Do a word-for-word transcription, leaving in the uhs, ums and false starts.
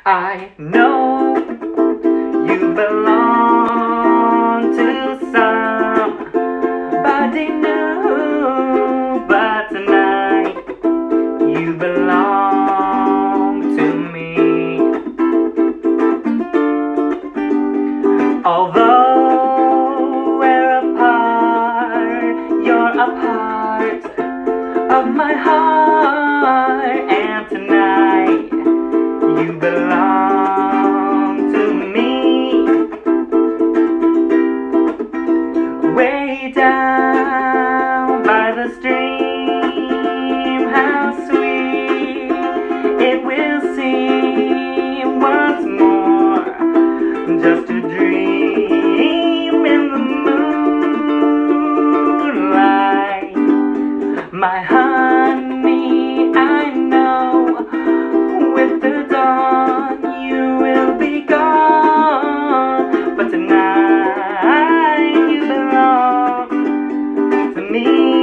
I know you belong to somebody new, but tonight you belong to me. Although we're apart, you're a part of my heart, and tonight you belong to me. Way down by the stream, how sweet it will seem once more, just to dream in the moonlight. My honey, I know with the dawn you will be gone, but tonight you belong to me.